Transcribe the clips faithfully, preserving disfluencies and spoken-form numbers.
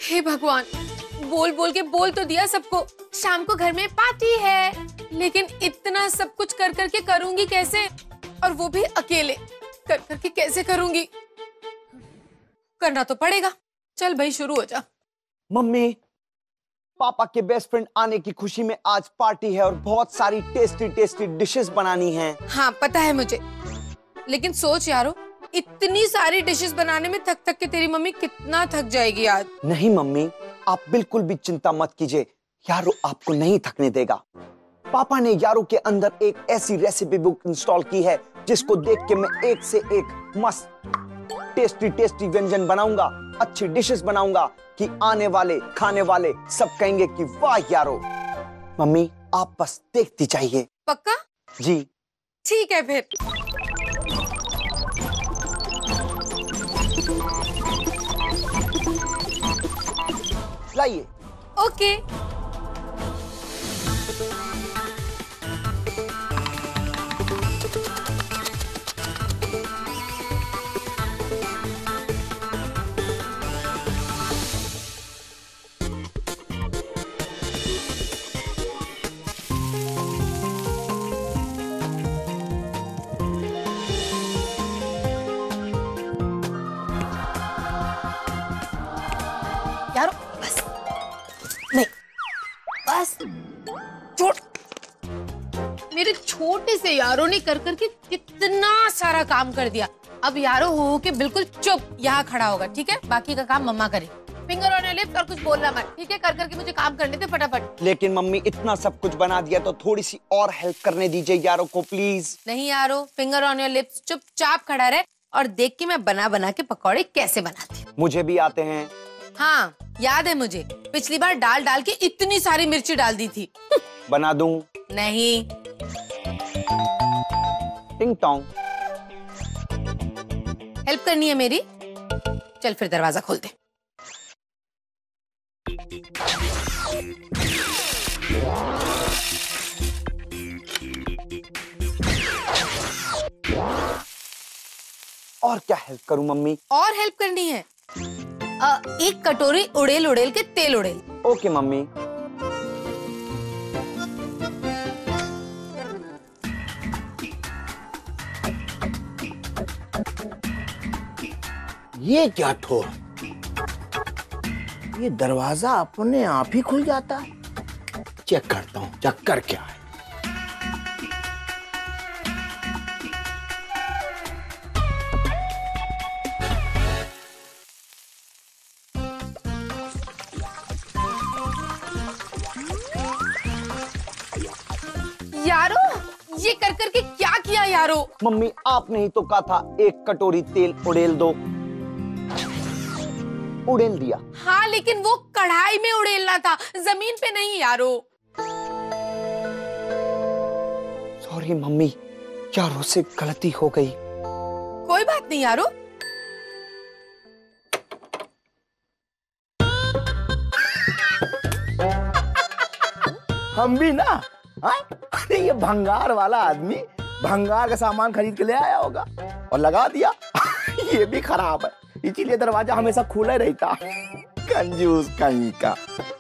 हे भगवान, बोल बोल के बोल तो दिया सबको शाम को घर में पार्टी है, लेकिन इतना सब कुछ कर करके करूंगी कैसे, और वो भी अकेले कर करके कैसे करूंगी? करना तो पड़ेगा। चल भाई शुरू हो जा। मम्मी, पापा के बेस्ट फ्रेंड आने की खुशी में आज पार्टी है और बहुत सारी टेस्टी टेस्टी डिशेस बनानी हैं। हाँ पता है मुझे, लेकिन सोच यारो, इतनी सारी डिशेस बनाने में थक थक के तेरी मम्मी कितना थक जाएगी आज। नहीं मम्मी, आप बिल्कुल भी चिंता मत कीजिए, यारो आपको नहीं थकने देगा। पापा ने यारो के अंदर एक ऐसी रेसिपी बुक इंस्टॉल की है जिसको देख के मैं एक से एक मस्त टेस्टी टेस्टी व्यंजन बनाऊंगा, अच्छी डिशेस बनाऊंगा कि आने वाले खाने वाले सब कहेंगे कि वाह यारो। मम्मी आप बस देखती चाहिए। पक्का? जी ठीक है फिर। लाइए। ओके। यारो बस, नहीं बस, छोड़। मेरे छोटे से यारों ने कर करके कितना सारा काम कर दिया। अब यारो हो हो के बिल्कुल चुप यहाँ खड़ा होगा, ठीक है? बाकी का काम मम्मा करे। फिंगर ऑन योर लिप्स और कुछ बोलना मत, ठीक है? कर करके मुझे काम करने दे फटाफट। लेकिन मम्मी इतना सब कुछ बना दिया तो थोड़ी सी और हेल्प करने दीजिए यारों को प्लीज। नहीं यारो, फिंगर ऑन योर लिप्स, चुपचाप खड़ा रहे और देख के मैं बना बना के पकौड़े कैसे बनाती हूँ। मुझे भी आते हैं। हाँ याद है मुझे, पिछली बार डाल डाल के इतनी सारी मिर्ची डाल दी थी। बना दूं? नहीं। टिंग टोंग। हेल्प करनी है मेरी? चल फिर दरवाजा खोल दे। और क्या हेल्प करूं मम्मी? और हेल्प करनी है? आ, एक कटोरी उड़ेल उड़ेल के तेल उड़ेल। Okay mummy. ये क्या ठोर, ये दरवाजा अपने आप ही खुल जाता है। चेक करता हूं चक्कर क्या है। यारो ये कर करके क्या किया यारो? मम्मी आपने ही तो कहा था एक कटोरी तेल उड़ेल दो, उड़ेल दिया। हाँ लेकिन वो कढ़ाई में उड़ेलना था, जमीन पे नहीं यारो। सॉरी मम्मी, यारों से गलती हो गई। कोई बात नहीं यारो। हम भी ना, अरे ये भंगार वाला आदमी भंगार का सामान खरीद के ले आया होगा और लगा दिया। ये भी खराब है, इसीलिए दरवाजा हमेशा खुला रहता। कंजूस कहीं का।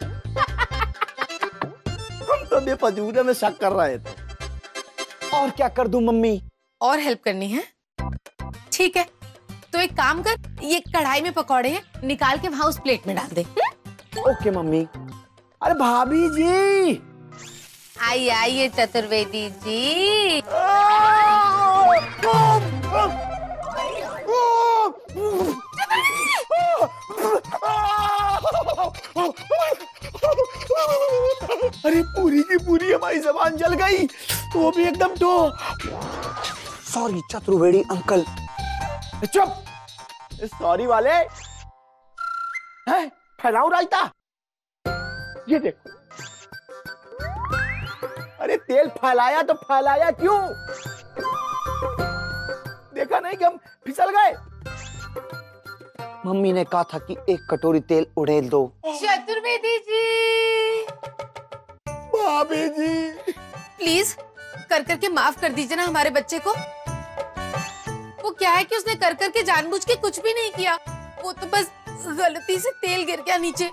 हम तो बेफजूले में शक कर रहे थे। और क्या कर दूं मम्मी? और हेल्प करनी है? ठीक है, तो एक काम कर, ये कढ़ाई में पकौड़े हैं, निकाल के वहां उस प्लेट में डाल दे। Okay mummy. अरे भाभी जी, आइए आइए चतुर्वेदी जी। अरे पूरी की पूरी हमारी जबान जल गई, वो भी एकदम तो। Sorry Chaturvedi uncle. चुप, सॉरी वाले हैं, फैलाओ रायता। ये देखो, अरे तेल फैलाया तो फैलाया क्यों? देखा नहीं कि हम फिसल गए? मम्मी ने कहा था कि एक कटोरी तेल उड़ेल दो। चतुर्वेदी जी, भाभी जी, प्लीज कर करके माफ कर दीजिए ना हमारे बच्चे को। वो क्या है कि उसने कर करके जानबूझ के कुछ भी नहीं किया, वो तो बस गलती से तेल गिर गया नीचे,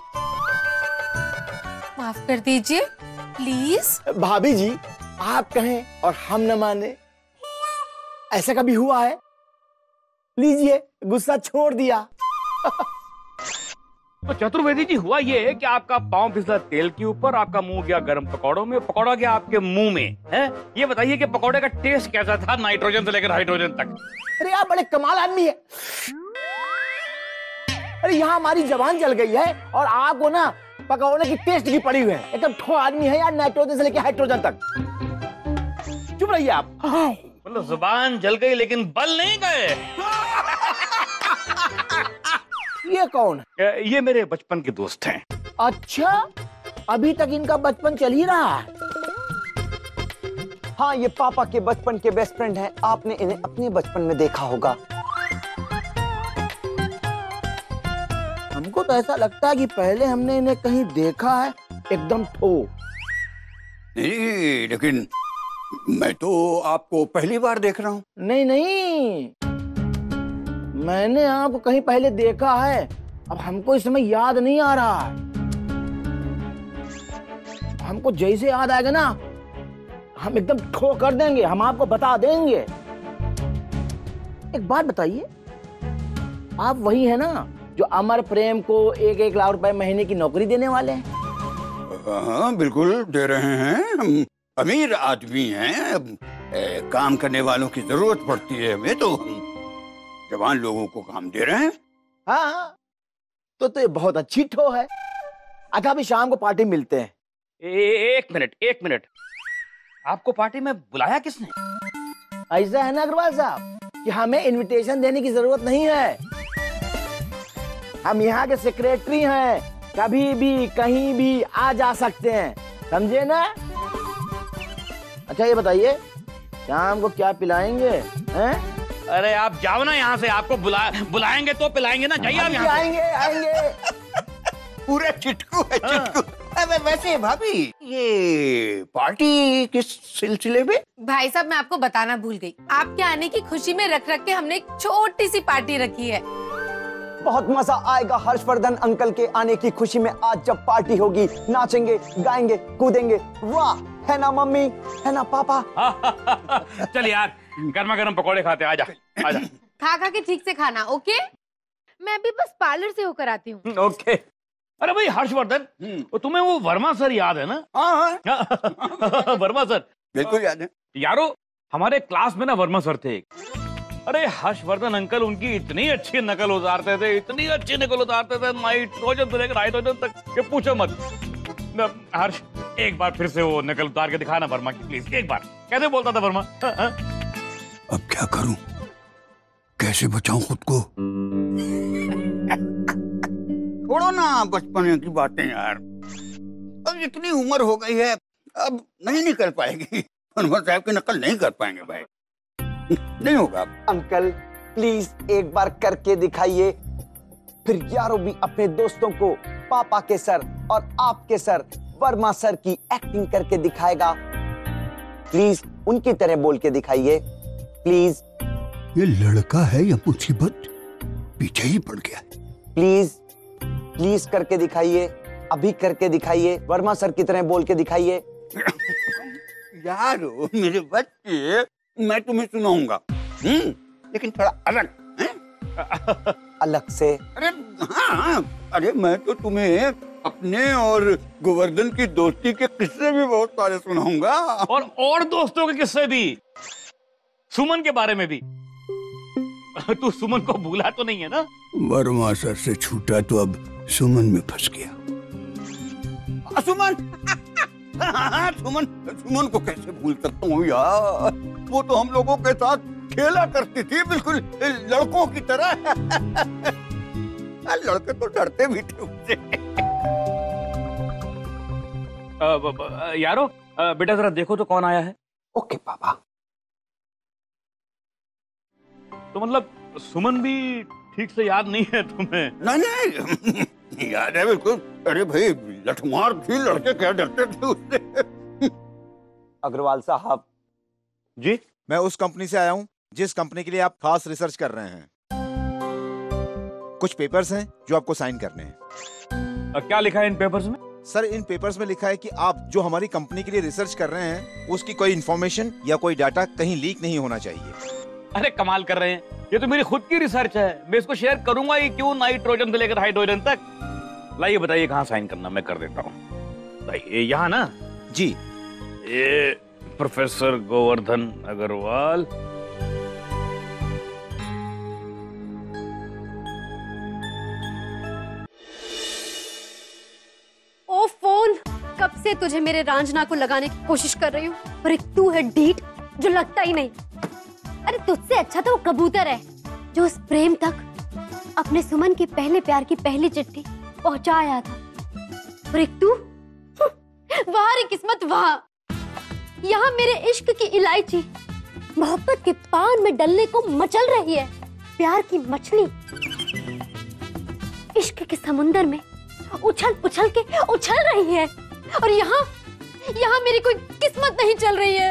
माफ कर दीजिए प्लीज। भाभी जी, आप कहें और हम न माने, ऐसा कभी हुआ है? लीजिए, गुस्सा छोड़ दिया। तो चतुर्वेदी जी, हुआ ये है कि आपका पांव फिसला तेल के ऊपर, आपका मुंह गया गर्म पकौड़ों में, पकौड़ा गया आपके मुंह में, है? ये बताइए कि पकौड़े का टेस्ट कैसा था, नाइट्रोजन से लेकर हाइड्रोजन तक? अरे आप बड़े कमाल आदमी है। अरे यहाँ हमारी जबान जल गई है और आपको ना पकौड़े की टेस्ट की पड़ी हुई है। एकदम ठो आदमी है यार, नाइट्रोजन से लेकर हाइड्रोजन तक। चुप रहिए आप। मतलब जुबान जल गई लेकिन बल नहीं गए। ये कौन है? ये मेरे बचपन के दोस्त हैं। अच्छा, अभी तक इनका बचपन चल ही रहा है। हाँ, ये पापा के बचपन के बेस्ट फ्रेंड हैं। आपने इन्हें अपने बचपन में देखा होगा। हमको तो ऐसा लगता है कि पहले हमने इन्हें कहीं देखा है। एकदम ठो। नहीं, लेकिन मैं तो आपको पहली बार देख रहा हूँ। नहीं नहीं, मैंने आपको कहीं पहले देखा है, अब हमको इस समय याद नहीं आ रहा है। हमको जैसे याद आएगा ना, हम एकदम ठो कर देंगे, हम आपको बता देंगे। एक बात बताइए, आप वही है ना जो अमर प्रेम को एक एक लाख रुपए महीने की नौकरी देने वाले हैं? हाँ, बिल्कुल दे रहे हैं। हम अमीर आदमी हैं। अब ए, काम करने वालों की जरूरत पड़ती है हमें, तो हम जवान लोगों को काम दे रहे हैं। हाँ, तो तो ये बहुत अच्छी ठो है। अच्छा, अभी शाम को पार्टी मिलते हैं। ए, एक मिनट एक मिनट, आपको पार्टी में बुलाया किसने? ऐसा है ना अग्रवाल साहब कि हमें इनविटेशन देने की जरूरत नहीं है। हम यहाँ के सेक्रेटरी हैं, कभी भी कहीं भी आ जा सकते हैं, समझे ना? अच्छा ये बताइए, शाम को क्या पिलाएंगे? हैं? अरे आप जाओ ना यहाँ से, आपको बुला बुलाएंगे तो पिलाएंगे ना, जाइए आप यहाँ से। आएंगे आएंगे। पूरा चिटकू है, चिटकू। अबे वैसे भाभी, ये पार्टी किस सिलसिले में? भाई साहब, मैं आपको बताना भूल गई, आपके आने की खुशी में रख रख के हमने एक छोटी सी पार्टी रखी है। बहुत मजा आएगा हर्षवर्धन अंकल के आने की खुशी में। आज जब पार्टी होगी, नाचेंगे, गाएंगे, कूदेंगे। वाह, है ना मम्मी, है ना पापा? चल यार, गर्मा गर्म पकौड़े खाते, आजा आजा। खा खा के ठीक से खाना, ओके? मैं भी बस पार्लर से होकर आती हूँ। ओके। अरे भाई हर्षवर्धन, तुम्हें वो वर्मा सर याद है ना? हाँ वर्मा सर बिल्कुल याद है यारो। हमारे क्लास में ना वर्मा सर थे एक। अरे हर्षवर्धन अंकल उनकी इतनी अच्छी नकल उतारते थे, इतनी अच्छी नकल उतारते थे, नाइट्रोजन से लेकर हाइड्रोजन तक, कि पूछो मत। हर्ष, एक बार फिर से वो नकल उतार के दिखाना वर्मा की, प्लीज। एक बार कैसे बोलता था वर्मा? अब क्या करूं, कैसे बचाऊं खुद को? छोड़ो ना बचपन की बातें यार, अब इतनी उम्र हो गई है, अब नहीं निकल पाएगी। वर्मा साहब की नकल नहीं कर पाएंगे भाई, नहीं होगा। अंकल प्लीज एक बार करके दिखाइए, फिर यारों भी अपने दोस्तों को पापा के सर और आपके सर वर्मा सर की एक्टिंग करके दिखाएगा। प्लीज उनकी तरह बोल के दिखाइए, प्लीज। ये लड़का है या मुसीबत पीछे ही पड़ गया है? प्लीज प्लीज करके दिखाइए, अभी करके दिखाइए, वर्मा सर की तरह बोल के दिखाइए। यार मेरे बच्चे, मैं तुम्हें सुनाऊंगा, हम्म, लेकिन थोड़ा अलग है? अलग से? अरे हाँ, अरे मैं तो तुम्हें अपने और गोवर्धन की दोस्ती के किस्से भी बहुत सारे सुनाऊंगा। और और दोस्तों के किस्से भी, सुमन के बारे में भी। तू सुमन को भूला तो नहीं है ना? वर्मा सर से छूटा तो अब सुमन में फंस गया। सुमन हाँ, सुमन सुमन को कैसे भूल सकता हूँ यार, वो तो हम लोगों के साथ खेला करती थी, बिल्कुल लड़कों की तरह। लड़के तो डरते भी थे उससे। यारो, बेटा जरा देखो तो कौन आया है। ओके पापा। तो मतलब सुमन भी ठीक से याद नहीं है तुम्हें? नहीं नहीं याद है बिल्कुल। अरे भाई लठमार थी, लड़के क्या डरते थे उससे। अग्रवाल साहब जी, मैं उस कंपनी से आया हूँ जिस कंपनी के लिए आप खास रिसर्च कर रहे हैं। कुछ पेपर्स हैं जो आपको साइन करने हैं। अ, क्या लिखा है इन पेपर्स में? सर, इन पेपर्स में लिखा है कि आप जो हमारी कंपनी के लिए रिसर्च कर रहे हैं उसकी कोई इन्फॉर्मेशन या कोई डाटा कहीं लीक नहीं होना चाहिए। अरे कमाल कर रहे हैं, ये तो मेरी खुद की रिसर्च है, मैं इसको शेयर करूंगा ही क्यों, नाइट्रोजन से लेकर हाइड्रोजन तक। लाइए बताइए कहाँ साइन करना, मैं कर देता हूँ। यहाँ ना जी। ये प्रोफेसर गोवर्धन अग्रवाल, ओ फोन, कब से तुझे मेरे रांझना को लगाने की कोशिश कर रही हूँ, पर एक तू है ढीठ जो लगता ही नहीं। अरे तुझसे अच्छा तो वो कबूतर है जो उस प्रेम तक अपने सुमन के पहले प्यार की पहली चिट्ठी पहुंचा आया था। और एक तू, वाह रे किस्मत वाह, यहाँ मेरे इश्क की इलायची मोहब्बत के पान में डलने को मचल रही है। प्यार की मछली इश्क के समुंदर में उछल पुछल के उछल रही है, और यहाँ यहाँ मेरी कोई किस्मत नहीं चल रही है।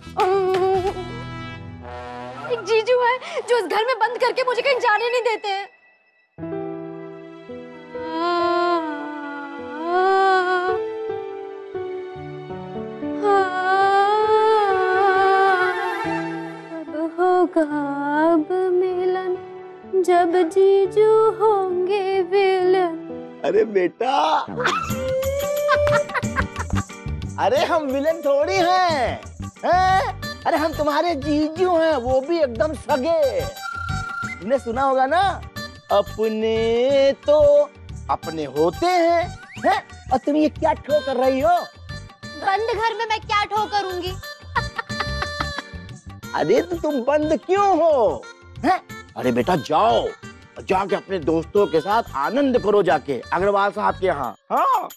एक जीजू है जो इस घर में बंद करके मुझे कहीं जाने नहीं देते हैं। अब होगा अब मिलन जब जीजू होंगे विलन। अरे बेटा, अरे हम विलन थोड़ी हैं, हैं? अरे हम तुम्हारे जीजू हैं, वो भी एकदम सगे। तुमने सुना होगा ना, अपने तो अपने होते हैं, हैं? और तुम ये क्या ठो कर रही हो? बंद घर में मैं क्या ठो करूंगी? अरे तो तुम बंद क्यों हो, हैं? अरे बेटा जाओ, जाके अपने दोस्तों के साथ आनंद करो, जाके अग्रवाल साहब के यहाँ। हाँ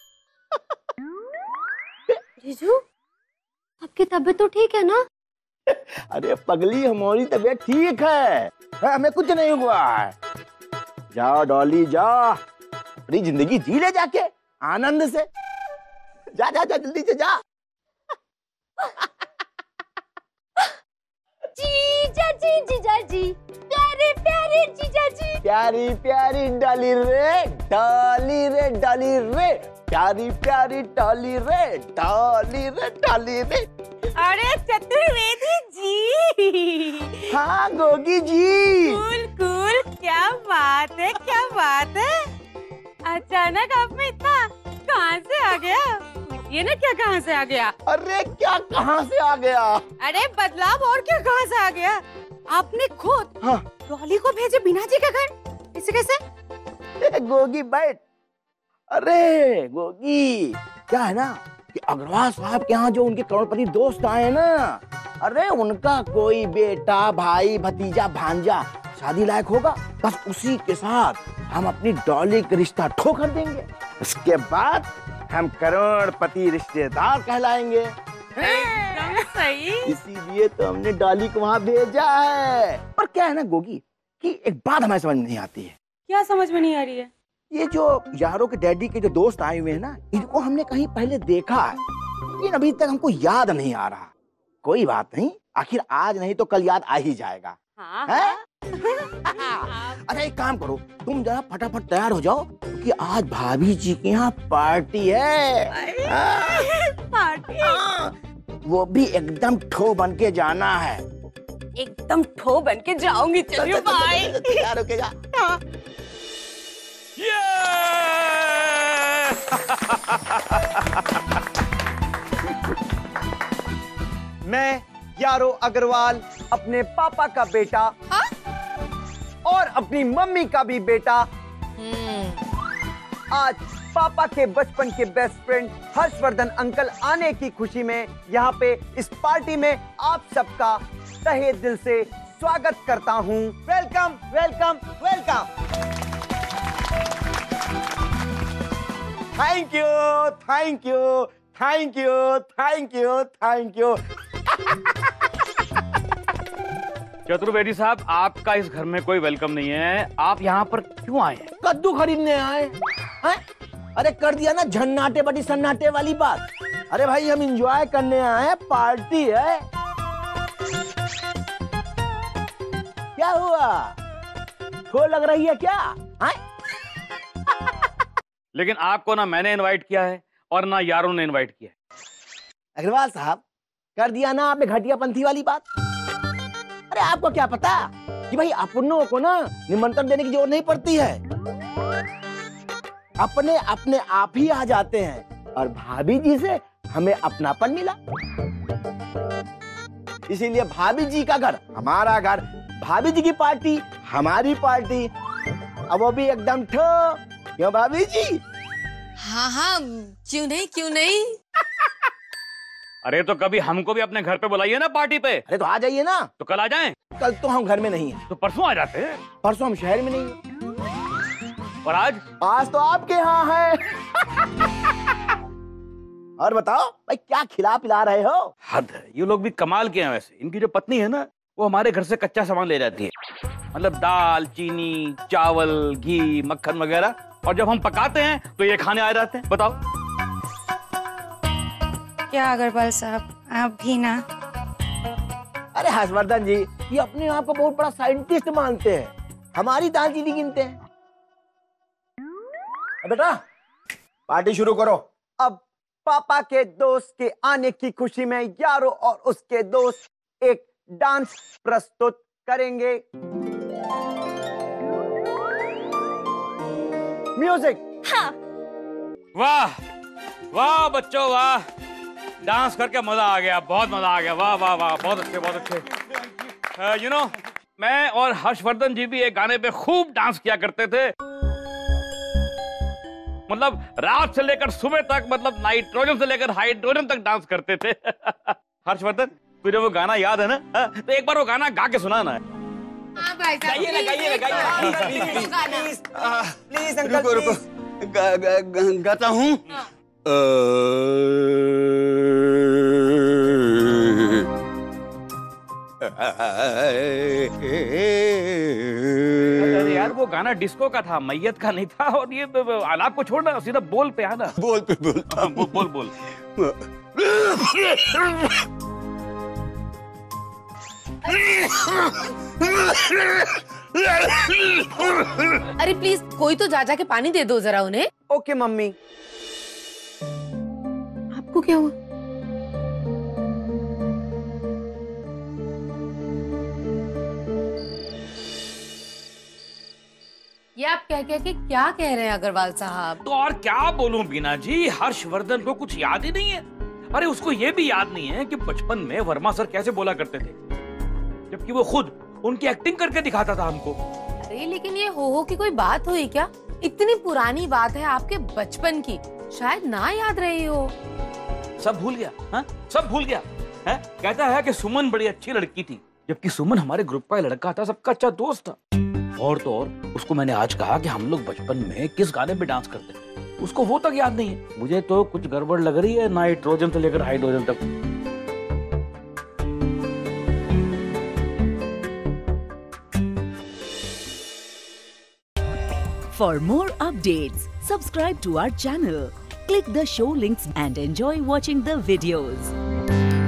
जीजू, आपकी तबीयत तो ठीक है ना? अरे पगली, हमारी तबीयत ठीक है, हमें कुछ नहीं हुआ है। जाओ डॉली जाओ, अपनी जिंदगी जी ले जाके आनंद से। जा जा जा जल्दी से जा। जीजा जी, जीजा जी, प्यारे प्यारे जीजा जी। प्यारी प्यारी डॉली रे, डॉली रे, डॉली रे, प्यारी प्यारी डॉली रे, डॉली रे, डॉली रे। अरे चतुर्वेदी जी। हाँ गोगी जी। कूल कूल, क्या बात है, क्या बात है। अचानक आप में इतना कहाँ से आ गया? ये ना क्या कहाँ से आ गया? अरे क्या कहाँ से आ गया? अरे बदलाव और क्या कहाँ से आ गया? आपने खुद हाँ। डॉली को भेजे बिना जी के घर, इसे कैसे? गोगी बैठ। अरे गोगी, क्या है ना कि अग्रवाल साहब के यहाँ जो उनके करोड़पति दोस्त आए ना, अरे उनका कोई बेटा, भाई, भतीजा, भांजा शादी लायक होगा, बस उसी के साथ हम अपनी डॉली का रिश्ता ठोकर देंगे। उसके बाद हम करोड़पति रिश्तेदार कहलाएंगे। एकदम सही। इसीलिए तो हमने डॉली को वहाँ भेजा है। और क्या है ना गोगी कि एक बात हमें समझ नहीं आती है। क्या समझ में नहीं आ रही है? ये जो यारों के डैडी के जो दोस्त आए हुए हैं ना, इनको हमने कहीं पहले देखा है, लेकिन अभी तक हमको याद नहीं आ रहा। कोई बात नहीं, आखिर आज नहीं तो कल याद आ ही जाएगा। हाँ, है? अच्छा एक काम करो, तुम जरा फटाफट तैयार हो जाओ, क्योंकि आज भाभी जी के यहाँ पार्टी है। हाँ? पार्टी? हाँ, वो भी एकदम ठो बन के जाना है। एकदम ठो बन के जाऊंगी। चलिए बाय। तैयार होके जा। मैं यारो अग्रवाल, अपने पापा का बेटा, हाँ? और अपनी मम्मी का भी बेटा, आज पापा के बचपन के बेस्ट फ्रेंड हर्षवर्धन अंकल आने की खुशी में यहाँ पे इस पार्टी में आप सबका तहे दिल से स्वागत करता हूँ। Welcome welcome welcome. Thank you thank you thank you thank you thank you. Chaturvedi साहब, आपका इस घर में कोई वेलकम नहीं है, आप यहाँ पर क्यों आए हैं? कद्दू खरीदने आए हैं? अरे कर दिया ना झन्नाटे बटी सन्नाटे वाली बात। अरे भाई हम एंजॉय करने आए हैं, पार्टी है। क्या हुआ? शो लग रही है क्या? हाँ? लेकिन आपको ना मैंने इनवाइट किया है और ना यारों ने इनवाइट किया है। अग्रवाल साहब, कर दिया ना आपने घटियापंथी वाली बात। अरे आपको क्या पता कि भाई अपनों को ना निमंत्रण देने की जरूरत नहीं पड़ती है, अपने अपने आप ही आ जाते हैं। और भाभी जी से हमें अपनापन मिला, इसीलिए भाभी जी का घर हमारा घर, भाभी जी की पार्टी हमारी पार्टी, अब वो भी एकदम ठो। क्यों भाभी जी? हाँ हाँ, क्यों नहीं क्यों नहीं। अरे तो कभी हमको भी अपने घर पे बुलाइए ना पार्टी पे। अरे तो आ जाइए ना। तो कल आ जाएं। कल तो हम घर में नहीं हैं। तो परसों आ जाते हैं। परसों हम शहर में नहीं हैं। और आज? आज तो आपके यहाँ है। और बताओ भाई, क्या खिला पिला रहे हो? हद है, ये लोग भी कमाल के हैं वैसे। इनकी जो पत्नी है ना, वो हमारे घर से कच्चा सामान ले जाती है, मतलब दाल, चीनी, चावल, घी, मक्खन वगैरह, और जब हम पकाते हैं तो ये खाने आ जाते हैं। बताओ। क्या अग्रवाल साहब, आप भी ना। अरे हर्षवर्धन जी, ये अपने आप को बहुत बड़ा साइंटिस्ट मानते हैं, हमारी दाल चीनी गिनते हैं। बेटा पार्टी शुरू करो। अब पापा के दोस्त के आने की खुशी में यारो और उसके दोस्त एक डांस प्रस्तुत करेंगे। म्यूजिक। हाँ। वाह वाह बच्चों, वाह, डांस करके मजा आ गया, बहुत मजा आ गया। वाह वाह वाह, बहुत अच्छे बहुत अच्छे। यू नो, मैं और हर्षवर्धन जी भी एक गाने पे खूब डांस किया करते थे, मतलब रात से लेकर सुबह तक, मतलब नाइट्रोजन से लेकर हाइड्रोजन तक डांस करते थे। हर्षवर्धन, तुझे वो गाना याद है ना? हा? तो एक बार वो गाना गा के सुनाना है। हाँ भाई साहब, गाइए ना, गाइए ना, गाइए ना। प्लीज प्लीज अंकल, रुको रुको, गा, गा, गा, गाता हूँ। अरे यार, वो गाना डिस्को का था, मैयत का नहीं था। और ये आलाप को छोड़ना, सीधा बोल पे आना। बोल पे बोलता बोल बोल बोल। अरे प्लीज कोई तो जा जा के पानी दे दो जरा उन्हें। Okay mummy. आपको क्या हुआ? ये आप कह कह के क्या कह रहे हैं अग्रवाल साहब? तो और क्या बोलूं बीना जी, हर्षवर्धन को कुछ याद ही नहीं है। अरे उसको ये भी याद नहीं है कि बचपन में वर्मा सर कैसे बोला करते थे, जबकि वो खुद उनकी एक्टिंग करके दिखाता था हमको। अरे लेकिन ये हो हो की कोई बात हुई क्या? इतनी पुरानी बात है आपके बचपन की, शायद ना याद रही हो। सब भूल गया? हा? सब भूल गया है? कहता है कि सुमन बड़ी अच्छी लड़की थी, जबकि सुमन हमारे ग्रुप का लड़का था, सबका अच्छा दोस्त था। और तो और उसको मैंने आज कहा कि हम लोग बचपन में किस गाने पे डांस करते थे, उसको वो तक याद नहीं है। मुझे तो कुछ गड़बड़ लग रही है, नाइट्रोजन से लेकर हाइड्रोजन तक। For more updates, subscribe to our channel, click the show links and enjoy watching the videos.